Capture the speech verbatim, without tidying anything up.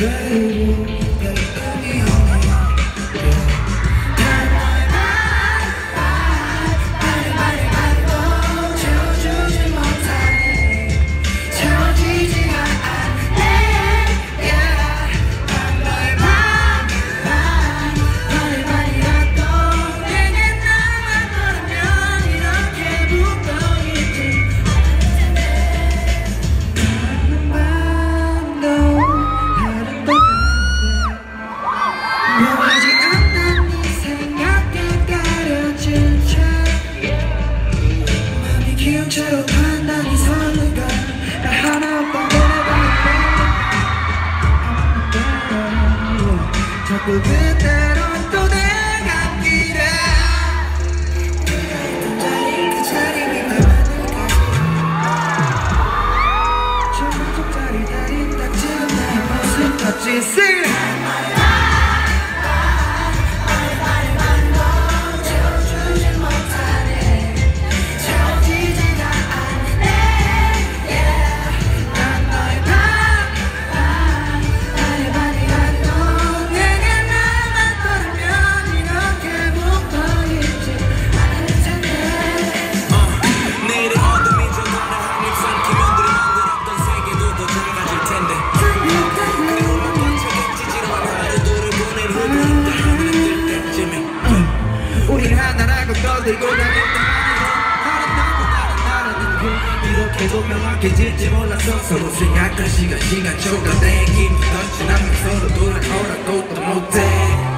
기운처럼 판단이 서는 걸 나 하나 없던 내가 자꾸 그대로 또 내가 기대 네가 있던 자리 그 자리 위만 만들까지 저만큼 자리 다린 딱 지금 나의 모습 같지 Sing it! 우리 하나라고 떠들고 다녔다 하는 나고 나는 나라는 그 이렇게도 명확해질지 몰랐어 서로 생각할 시간 시간 초과돼 기분 던진 않으면 서로 돌아오라고 또 못해